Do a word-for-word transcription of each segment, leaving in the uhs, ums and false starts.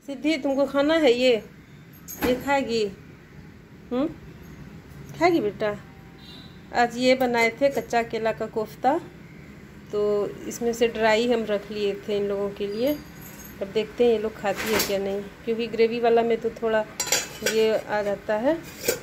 सिद्धि तुमको खाना है ये ये खाएगी? हम्म खाएगी बेटा? आज ये बनाए थे कच्चा केला का कोफ्ता, तो इसमें से ड्राई हम रख लिए थे इन लोगों के लिए। अब देखते हैं ये लोग खाती है क्या नहीं, क्योंकि ग्रेवी वाला में तो थोड़ा ये आ जाता है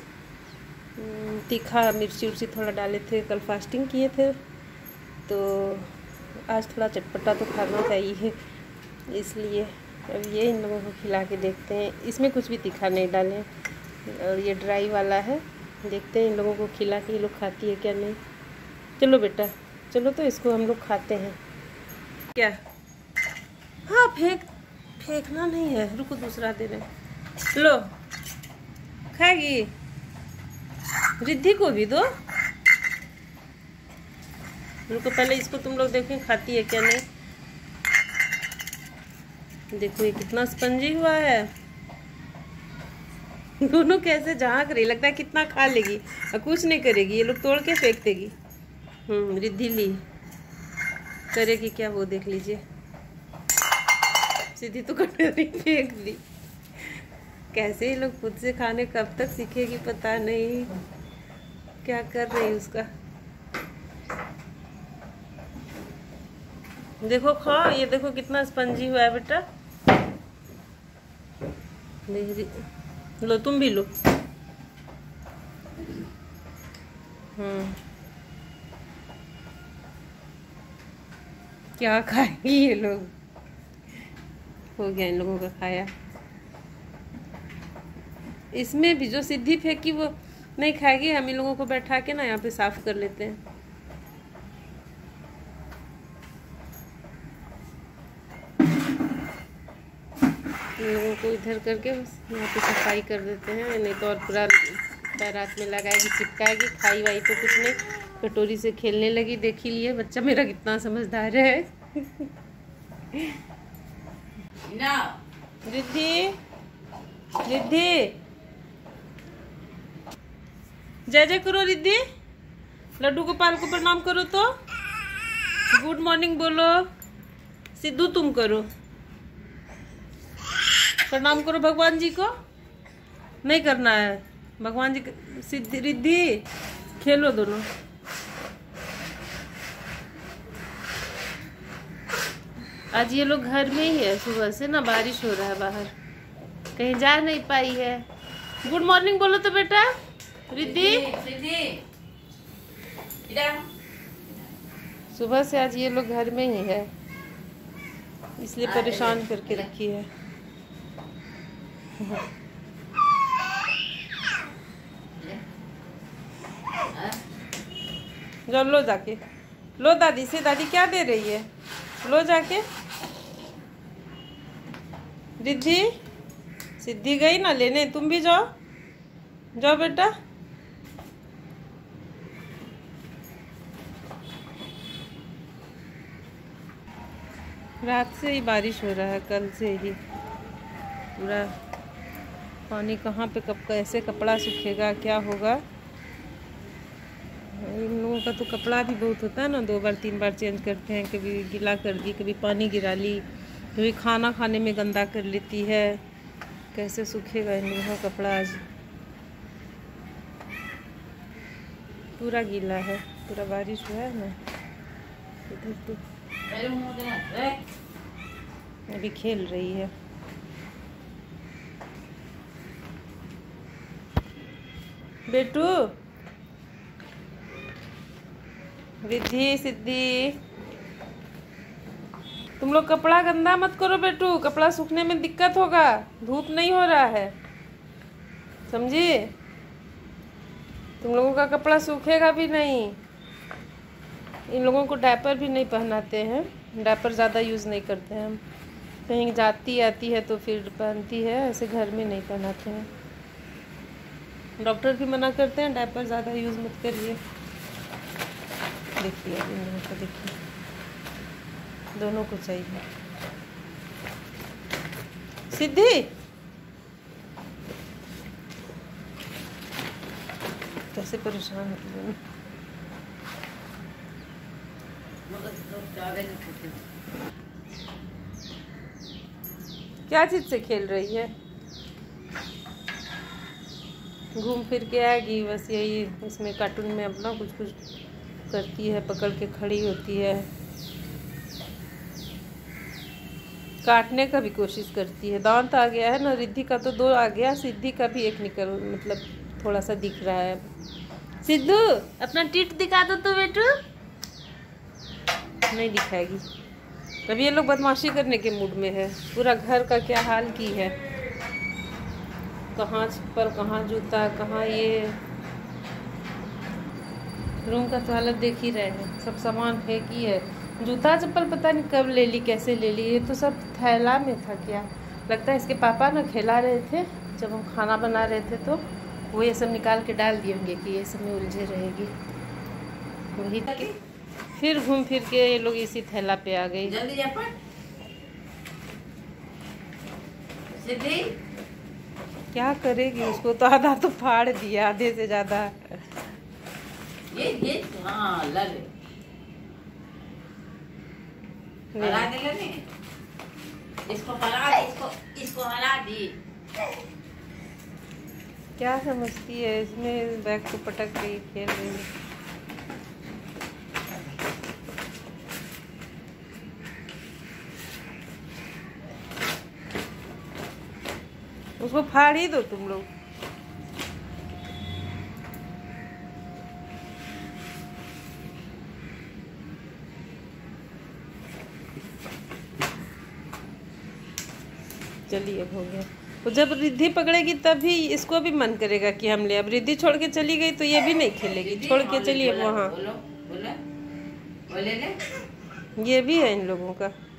तीखा, मिर्ची उर्ची थोड़ा डाले थे, कल फास्टिंग किए थे, तो आज थोड़ा चटपटा तो खाना चाहिए, इसलिए अब ये इन लोगों को खिला के देखते हैं। इसमें कुछ भी तीखा नहीं डालें और ये ड्राई वाला है, देखते हैं इन लोगों को खिला के ये लोग खाती है क्या नहीं। चलो बेटा चलो, तो इसको हम लोग खाते हैं क्या? हाँ फेंक फेंकना नहीं है, रुको दूसरा दे रहे। लो खाएगी? रिद्धि को भी दो, रुको पहले इसको तुम लोग देखें खाती है क्या नहीं। देखो ये कितना स्पंजी हुआ है, दोनों कैसे झांक रही, लगता है कितना खा लेगी और कुछ नहीं करेगी, ये लोग तोड़ के फेंक देगी। हम्म रिद्धि ली करेगी क्या वो देख लीजिए। सीधी तो कटोरी फेंक दी। कैसे ये लोग खुद से खाने कब तक सीखेगी पता नहीं, क्या कर रही है उसका। देखो खाओ, ये देखो कितना स्पंजी हुआ है बेटा। लो तुम भी लो। हम्म क्या खाएंगी ये लोग? हो गया इन लोगों का खाया। इसमें भी जो सिद्धि फेंकी वो नहीं खाएगी, हम इन लोगों को बैठा के ना यहाँ पे साफ कर लेते हैं। इन लोगों को इधर करके यहाँ पे सफाई कर देते हैं, नहीं तो और पूरा पैरात में लगाएगी, चिपकाएगी। खाई वाई तो कुछ नहीं, कटोरी से खेलने लगी। देख ही लिए बच्चा मेरा कितना समझदार है। रिद्धि रिद्धि जय जय करो रिद्धि, लड्डू गोपाल को प्रणाम करो, तो गुड मॉर्निंग बोलो। सिद्धू तुम करो, प्रणाम करो भगवान जी को। नहीं करना है भगवान जी, सिद्धि रिद्धि खेलो दोनों। आज ये लोग घर में ही है, सुबह से ना बारिश हो रहा है बाहर, कहीं जा नहीं पाई है। गुड मॉर्निंग बोलो तो बेटा रिद्धि। सुबह से आज ये लोग घर में ही है, इसलिए परेशान करके रखी है। जो लो जाके लो दादी से, दादी क्या दे रही है, लो जाके। रिद्धि सिद्धि गई ना लेने, तुम भी जाओ जाओ बेटा। रात से ही बारिश हो रहा है, कल से ही पूरा पानी कहाँ पे कब कैसे कपड़ा सूखेगा क्या होगा। इन लोगों का तो कपड़ा भी बहुत होता है ना, दो बार तीन बार चेंज करते हैं, कभी गीला कर दी, कभी पानी गिरा ली, कभी खाना खाने में गंदा कर लेती है। कैसे सूखेगा इन लोगों का कपड़ा? आज पूरा गीला है, पूरा बारिश हुआ है ना। इधर तो अभी खेल रही है। बेटू रिद्धि सिद्धि तुम लोग कपड़ा गंदा मत करो बेटू, कपड़ा सूखने में दिक्कत होगा, धूप नहीं हो रहा है, समझी? तुम लोगों का कपड़ा सूखेगा भी नहीं। इन लोगों को डायपर भी नहीं पहनाते हैं, डायपर ज़्यादा यूज़ नहीं करते हैं हम, कहीं जाती आती है तो फिर पहनती है, ऐसे घर में नहीं पहनाते हैं। डॉक्टर भी मना करते हैं डायपर ज़्यादा यूज़ मत करिए। देखिए इन लोगों को, देखिए दोनों को चाहिए। सिद्धि कैसे परेशान होती है। क्या चीज से खेल रही है? घूम फिर के आएगी बस, यही इसमें कार्टून में अपना कुछ कुछ करती है, पकड़ के खड़ी होती है, काटने का भी कोशिश करती है। दांत आ गया है ना, रिद्धि का तो दो आ गया, सिद्धि का भी एक निकल मतलब थोड़ा सा दिख रहा है। सिद्धू अपना टीट दिखा दो तो बेटू। नहीं दिखाएगी। अभी ये लोग बदमाशी करने के मूड में है। पूरा घर का क्या हाल की है, कहाँ चप्पल, कहाँ जूता, कहाँ ये। रूम का तो हालत देख ही रहे हैं, सब सामान फेंकी है। जूता चप्पल पता नहीं कब ले ली, कैसे ले ली। ये तो सब थैला में था क्या, लगता है इसके पापा ना खिला रहे थे जब हम खाना बना रहे थे, तो वो ये सब निकाल के डाल दिए होंगे कि ये सब में उलझे रहेगी। वही फिर घूम फिर के ये लोग इसी थैला पे आ गई। जल्दी जा पड़। सिद्धि क्या करेगी, उसको तो आधा तो फाड़ दिया, आधे से ज्यादा। ये ये हाँ लग हला दे लेने, इसको हला दे, इसको इसको हला दी। क्या समझती है, इसमें बैग को पटक के खेल रही है। उसको फाड़ ही दो तुम लोग। चलिए अब हो गया। तो जब रिद्धि पकड़ेगी तभी इसको भी मन करेगा कि हम ले। अब रिद्धि छोड़ के चली गई तो ये भी नहीं खेलेगी। छोड़ के चलिए वहाँ, बोलो बोलो बोले ले। ये भी है इन लोगों का।